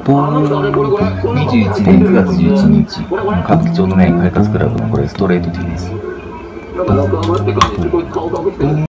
21年9月11日、歌舞伎町のね、快活クラブのこれストレートティーです。